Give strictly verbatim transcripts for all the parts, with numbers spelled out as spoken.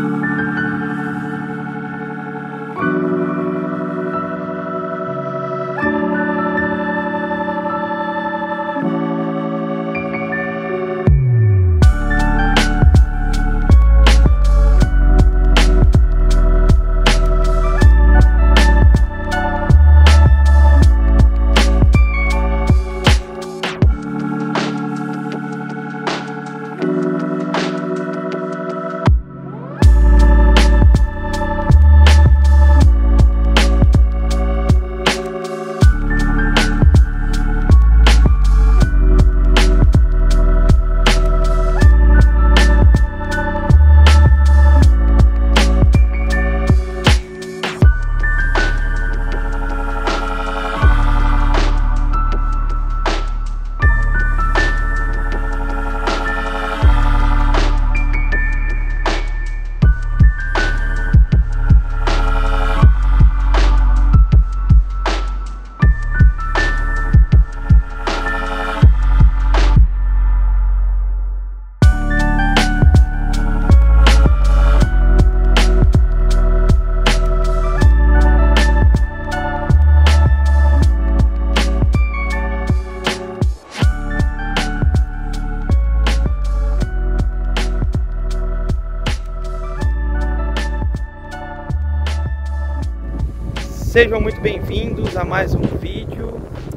Sejam muito bem-vindos a mais um vídeo.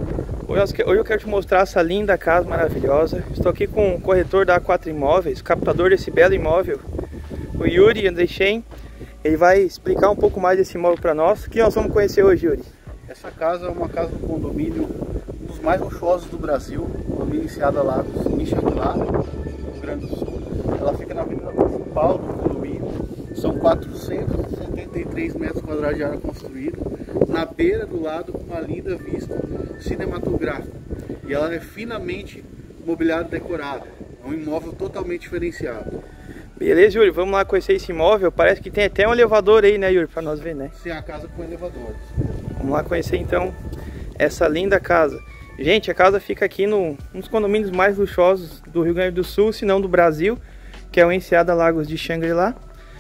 Hoje eu quero te mostrar essa linda casa maravilhosa. Estou aqui com o corretor da A quatro Imóveis, captador desse belo imóvel, o Yuri Andrechen. Ele vai explicar um pouco mais desse imóvel para nós. O que nós vamos conhecer hoje, Yuri? Essa casa é uma casa do condomínio, um dos mais luxuosos do Brasil, condomínio iniciado lá em Xangri-Lá, no Rio Grande do Sul. Ela fica na avenida principal do condomínio. São quatrocentos e setenta e três metros quadrados de área construída, na beira do lado com uma linda vista cinematográfica. E ela é finamente mobiliada e decorada. É um imóvel totalmente diferenciado. Beleza, Yuri, vamos lá conhecer esse imóvel. Parece que tem até um elevador aí, né, Yuri, para nós ver, né? Sim, a casa com elevadores. Vamos lá conhecer então essa linda casa. Gente, a casa fica aqui no, um dos condomínios mais luxuosos do Rio Grande do Sul, se não do Brasil, que é o Enseada Lagos de Xangri-Lá.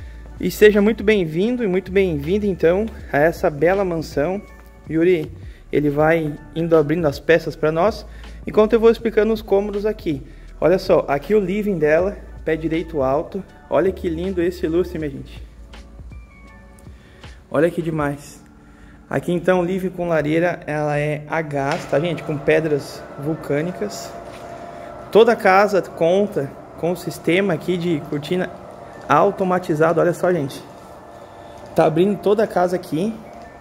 E seja muito bem-vindo e muito bem-vinda então a essa bela mansão. Yuri, ele vai indo abrindo as peças para nós, enquanto eu vou explicando os cômodos aqui. Olha só, aqui o living dela, pé direito alto. Olha que lindo esse lustre, minha gente. Olha que demais. Aqui então, living com lareira, ela é a gás, tá, gente? Com pedras vulcânicas. Toda a casa conta com o sistema aqui de cortina automatizado. Olha só, gente. Tá abrindo toda a casa aqui.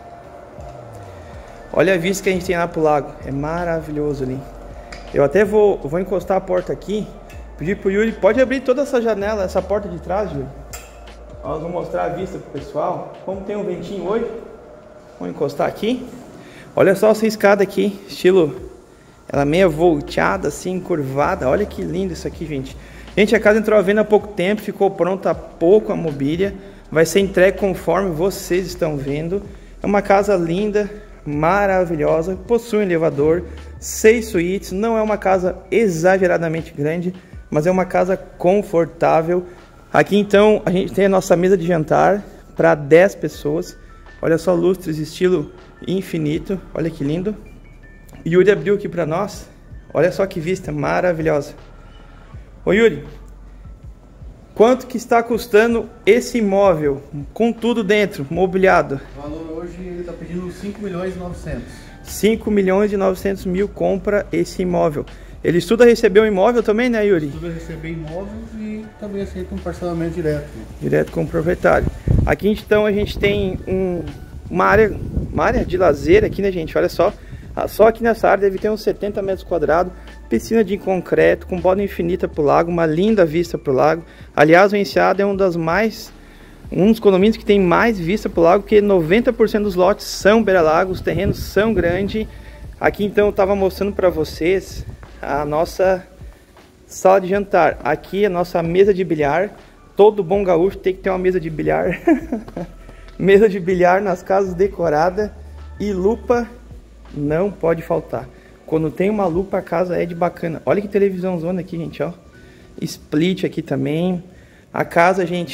Olha a vista que a gente tem lá pro lago. É maravilhoso ali. Eu até vou, vou encostar a porta aqui. Pedir pro Yuri, pode abrir toda essa janela, essa porta de trás, Yuri. Nós vamos mostrar a vista pro pessoal. Como tem um ventinho hoje, vou encostar aqui. Olha só essa escada aqui, estilo, ela meio volteada, assim, curvada. Olha que lindo isso aqui, gente. Gente, a casa entrou à venda há pouco tempo, ficou pronta há pouco a mobília. Vai ser entregue conforme vocês estão vendo. É uma casa linda, maravilhosa, possui um elevador, seis suítes. Não é uma casa exageradamente grande, mas é uma casa confortável. Aqui então a gente tem a nossa mesa de jantar para dez pessoas. Olha só, lustres estilo infinito. Olha que lindo. Yuri abriu aqui para nós. Olha só que vista maravilhosa. Ô Yuri, quanto que está custando esse imóvel, com tudo dentro, mobiliado? O valor hoje ele está pedindo cinco milhões e novecentos. cinco milhões e novecentos mil compra esse imóvel. Ele estuda receber um imóvel também, né, Yuri? Estuda receber imóveis e também aceita um parcelamento direto. Direto com o proprietário. Aqui então a gente tem um, uma, área, uma área de lazer aqui, né, gente? Olha só. Só aqui nessa área deve ter uns setenta metros quadrados, piscina de concreto, com borda infinita para o lago, uma linda vista para o lago. Aliás, o Enseada é um das mais, um dos condomínios que tem mais vista para o lago, porque noventa por cento dos lotes são beira-lago, os terrenos são grandes. Aqui então eu estava mostrando para vocês a nossa sala de jantar. Aqui a nossa mesa de bilhar. Todo bom gaúcho tem que ter uma mesa de bilhar. Mesa de bilhar nas casas decorada e lupa não pode faltar. Quando tem uma lupa, a casa é de bacana. Olha que televisão zona aqui, gente, ó. Split aqui também. A casa, gente,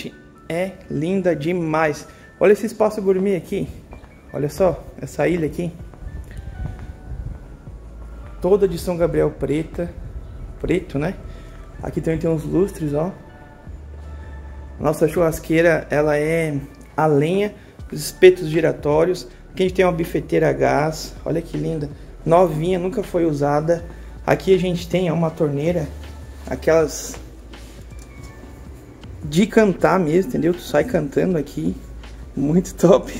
é linda demais. Olha esse espaço gourmet aqui. Olha só, essa ilha aqui. Toda de São Gabriel preta. Preto, né? Aqui também tem uns lustres, ó. Nossa churrasqueira, ela é a lenha, os espetos giratórios. Aqui a gente tem uma bifeteira a gás. Olha que linda. Novinha, nunca foi usada. Aqui a gente tem uma torneira, aquelas de cantar mesmo, entendeu? Tu sai cantando aqui. Muito top.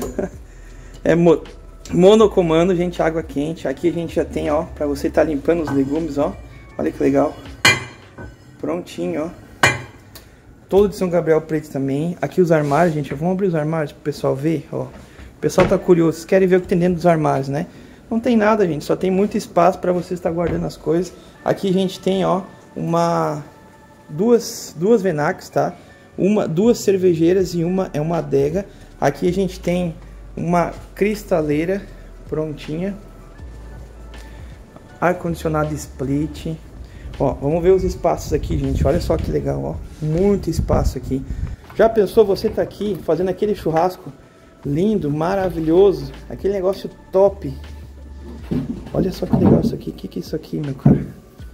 É mo monocomando, gente, água quente. Aqui a gente já tem, ó, pra você estar tá limpando os legumes, ó. Olha que legal. Prontinho, ó. Todo de São Gabriel preto também. Aqui os armários, gente. Vamos abrir os armários pro pessoal ver, ó. O pessoal tá curioso. Vocês querem ver o que tem dentro dos armários, né? Não tem nada, gente. Só tem muito espaço para você estar guardando as coisas. Aqui a gente tem, ó, uma... Duas, duas Venacs, tá? Uma, duas cervejeiras e uma é uma adega. Aqui a gente tem uma cristaleira prontinha. Ar-condicionado split. Ó, vamos ver os espaços aqui, gente. Olha só que legal, ó. Muito espaço aqui. Já pensou você tá aqui fazendo aquele churrasco lindo, maravilhoso, aquele negócio top. Olha só que legal isso aqui. O que que é isso aqui, meu cara?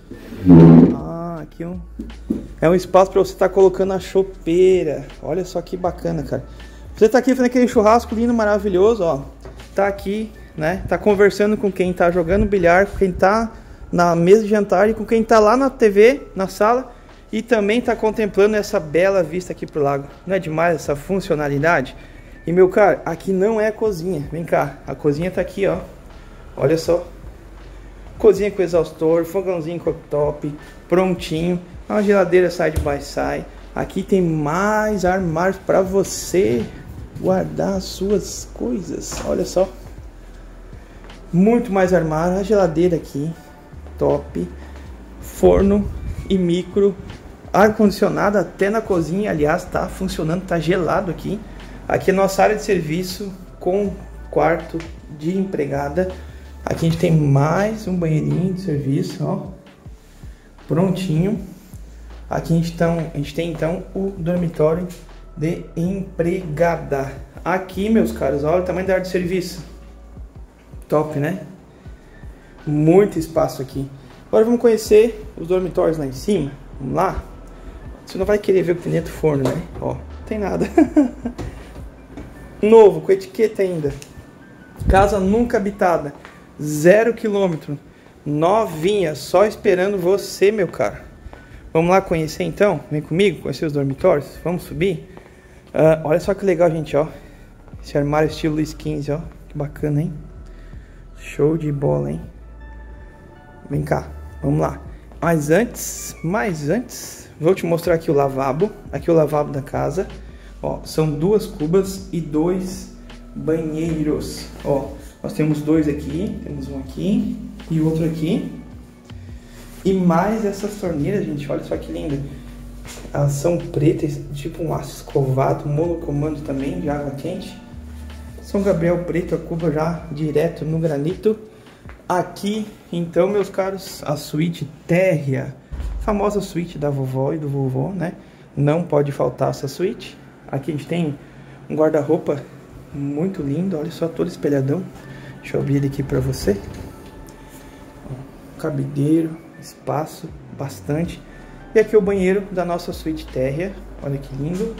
Ah, aqui um... é um espaço para você estar tá colocando a chopeira. Olha só que bacana, cara. Você tá aqui fazendo aquele churrasco lindo, maravilhoso, ó. Tá aqui, né? Tá conversando com quem tá jogando bilhar, com quem tá na mesa de jantar e com quem tá lá na T V, na sala. E também tá contemplando essa bela vista aqui pro lago. Não é demais essa funcionalidade? E, meu cara, aqui não é a cozinha. Vem cá, a cozinha tá aqui, ó. Olha só. Cozinha com exaustor, fogãozinho cooktop, prontinho. Uma geladeira side by side. Aqui tem mais armários para você guardar as suas coisas. Olha só. Muito mais armário. A geladeira aqui, top. Forno e micro. Ar-condicionado até na cozinha. Aliás, tá funcionando, tá gelado aqui. Aqui é nossa área de serviço com quarto de empregada. Aqui a gente tem mais um banheirinho de serviço, ó. Prontinho. Aqui a gente, então, a gente tem então o dormitório de empregada. Aqui, meus caros, olha o tamanho da área de serviço. Top, né? Muito espaço aqui. Agora vamos conhecer os dormitórios lá em cima. Vamos lá. Você não vai querer ver o que tem dentro do forno, né? Ó, não tem nada. Novo, com etiqueta ainda. Casa nunca habitada. Zero quilômetro. Novinha, só esperando você, meu cara. Vamos lá conhecer então? Vem comigo, conhecer os dormitórios. Vamos subir? Uh, olha só que legal, gente, ó. Esse armário estilo Luiz quinze, ó. Que bacana, hein? Show de bola, hein? Vem cá, vamos lá. Mas antes, mas antes, vou te mostrar aqui o lavabo. Aqui o lavabo da casa. Ó, são duas cubas e dois banheiros. Ó, nós temos dois aqui, temos um aqui e outro aqui. E mais essas torneiras, gente, olha só que linda. Elas são pretas, tipo um aço escovado, monocomando também, de água quente. São Gabriel preto, a cuba já direto no granito. Aqui, então, meus caros, a suíte térrea. Famosa suíte da vovó e do vovô, né? Não pode faltar essa suíte. Aqui a gente tem um guarda-roupa muito lindo, olha só, todo espelhadão. Deixa eu abrir ele aqui pra você. Cabideiro, espaço, bastante. E aqui o banheiro da nossa suíte térrea, olha que lindo.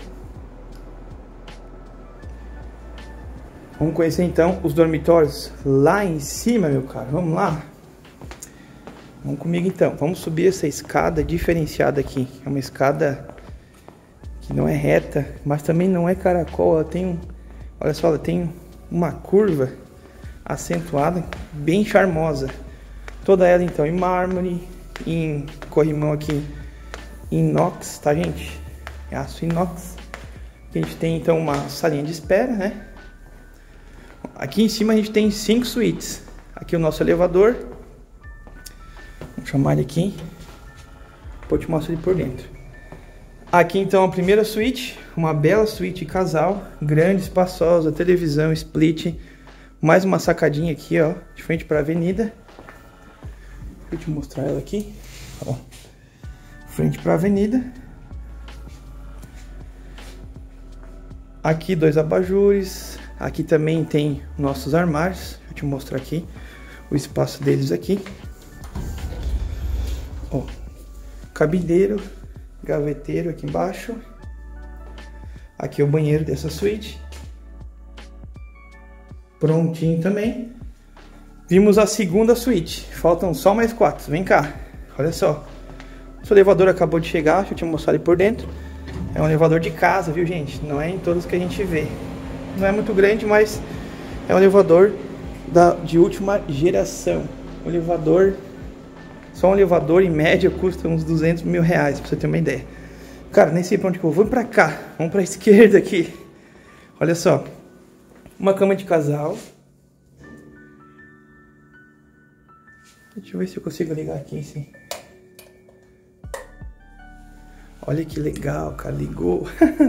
Vamos conhecer então os dormitórios lá em cima, meu cara, vamos lá? Vamos comigo então, vamos subir essa escada diferenciada aqui. É uma escada que não é reta, mas também não é caracol, ela tem um, olha só, ela tem uma curva acentuada, bem charmosa. Toda ela então em mármore, em corrimão aqui em inox, tá, gente? É aço inox. Aqui a gente tem então uma salinha de espera, né? Aqui em cima a gente tem cinco suítes. Aqui o nosso elevador. Vamos chamar ele aqui. Depois eu te mostro ele por dentro. Aqui então a primeira suíte, uma bela suíte casal, grande, espaçosa, televisão, split, mais uma sacadinha aqui, ó, de frente para a avenida. Deixa eu te mostrar ela aqui, ó, frente para a avenida. Aqui dois abajures. Aqui também tem nossos armários. Deixa eu te mostrar aqui o espaço deles aqui. Ó, cabideiro, gaveteiro aqui embaixo. Aqui é o banheiro dessa suíte. Prontinho também. Vimos a segunda suíte. Faltam só mais quatro. Vem cá. Olha só. O elevador acabou de chegar. Deixa eu te mostrar ali por dentro. É um elevador de casa, viu, gente? Não é em todos que a gente vê. Não é muito grande, mas é um elevador da, de última geração. O elevador... Só um elevador, em média, custa uns duzentos mil reais, pra você ter uma ideia. Cara, nem sei pra onde que eu vou. Vamos pra cá. Vamos pra esquerda aqui. Olha só. Uma cama de casal. Deixa eu ver se eu consigo ligar aqui, sim. Olha que legal, cara. Ligou.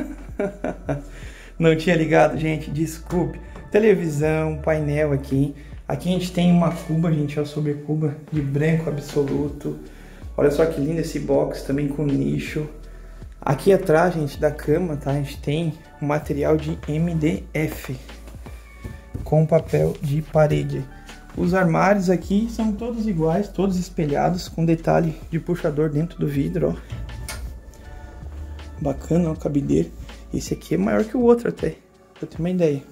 Não tinha ligado, gente. Desculpe. Televisão, painel aqui. Aqui a gente tem uma cuba, gente. Ó, sobre cuba de branco absoluto. Olha só que lindo esse box também com nicho. Aqui atrás, gente, da cama, tá? A gente tem um material de M D F com papel de parede. Os armários aqui são todos iguais, todos espelhados, com detalhe de puxador dentro do vidro, ó. Bacana, ó, o cabideiro. Esse aqui é maior que o outro até, pra ter uma ideia.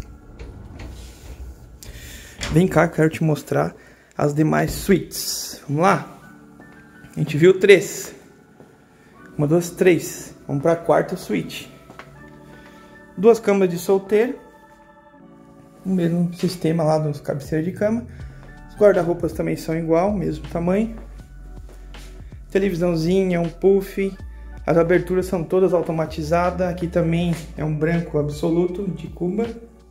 Vem cá, quero te mostrar as demais suítes. Vamos lá? A gente viu três. Uma, duas, três. Vamos para a quarta suíte. Duas camas de solteiro. O mesmo sistema lá dos cabeceiras de cama. Os guarda-roupas também são igual, mesmo tamanho. Televisãozinha, um puff. As aberturas são todas automatizadas. Aqui também é um branco absoluto de cuba.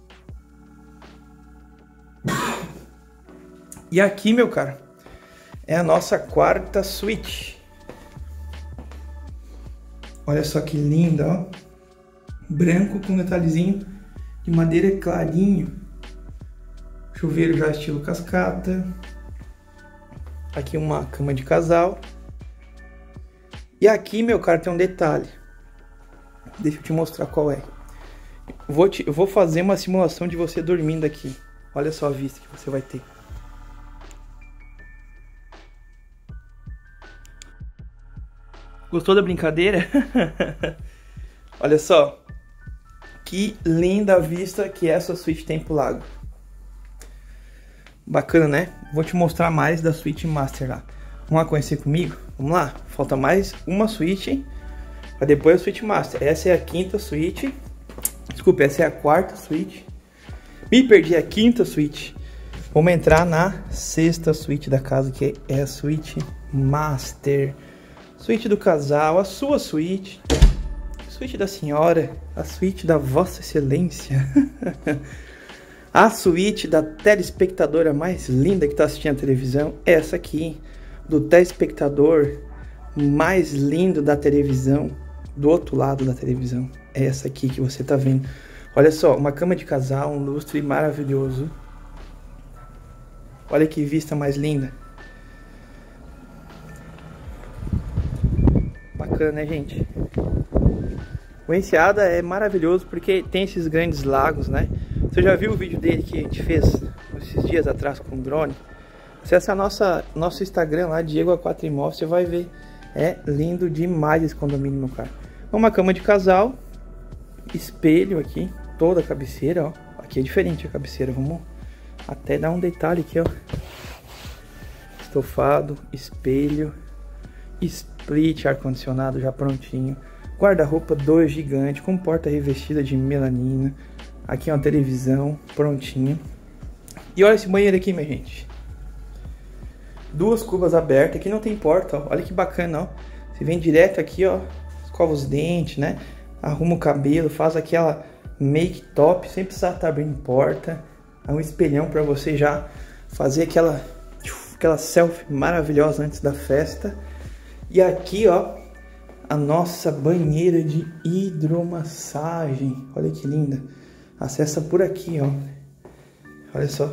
E aqui, meu cara, é a nossa quarta suíte. Olha só que linda, ó. Branco com detalhezinho de madeira clarinho. Chuveiro já estilo cascata. Aqui uma cama de casal. E aqui, meu cara, tem um detalhe. Deixa eu te mostrar qual é. Vou te, eu vou fazer uma simulação de você dormindo aqui. Olha só a vista que você vai ter. Gostou da brincadeira? Olha só. Que linda a vista que essa suíte tem pro lago. Bacana, né? Vou te mostrar mais da suíte master lá. Vamos lá conhecer comigo? Vamos lá. Falta mais uma suíte para depois a suíte master. Essa é a quinta suíte. Desculpa, essa é a quarta suíte. Me perdi a quinta suíte. Vamos entrar na sexta suíte da casa, que é a suíte master. Suíte do casal, a sua suíte. Suíte da senhora. A suíte da vossa excelência. A suíte da telespectadora mais linda que está assistindo a televisão. Essa aqui. Do telespectador mais lindo da televisão. Do outro lado da televisão. É essa aqui que você está vendo. Olha só, uma cama de casal, um lustre maravilhoso. Olha que vista mais linda. Bacana, né, gente? O Enseada é maravilhoso porque tem esses grandes lagos, né? Você já viu o vídeo dele que a gente fez esses dias atrás com o drone? Acesse a nossa, nosso Instagram lá, Diego A quatro Imóveis, você vai ver. É lindo demais esse condomínio, meu cara. Uma cama de casal. Espelho aqui. Toda a cabeceira, ó. Aqui é diferente a cabeceira. Vamos até dar um detalhe aqui, ó. Estofado, espelho. Split, ar-condicionado já prontinho. Guarda-roupa dois gigante com porta revestida de melanina. Aqui é uma televisão prontinha. E olha esse banheiro aqui, minha gente. Duas cubas abertas. Aqui não tem porta, ó. Olha que bacana, ó. Você vem direto aqui, ó. Escova os dentes, né? Arruma o cabelo, faz aquela make top, sem precisar estar abrindo porta. É um espelhão para você já fazer aquela, aquela selfie maravilhosa antes da festa. E aqui, ó, a nossa banheira de hidromassagem. Olha que linda. Acessa por aqui, ó. Olha só.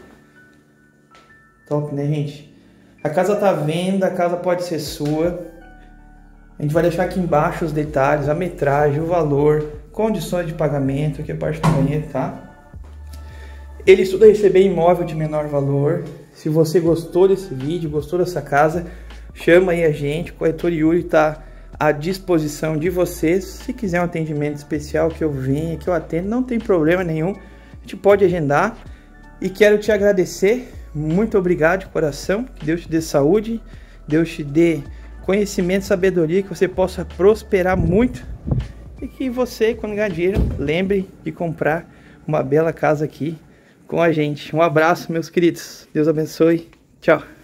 Top, né, gente? A casa tá à venda, a casa pode ser sua. A gente vai deixar aqui embaixo os detalhes, a metragem, o valor. condições de pagamento, aqui é a parte do banheiro, tá? Ele estuda receber imóvel de menor valor. Se você gostou desse vídeo, gostou dessa casa, chama aí a gente, o corretor Yuri está à disposição de vocês. Se quiser um atendimento especial, que eu venha, que eu atendo, não tem problema nenhum, a gente pode agendar. E quero te agradecer, muito obrigado de coração, que Deus te dê saúde, Deus te dê conhecimento, sabedoria, que você possa prosperar muito e que você, quando ganhar dinheiro, lembre de comprar uma bela casa aqui com a gente. Um abraço, meus queridos. Deus abençoe. Tchau.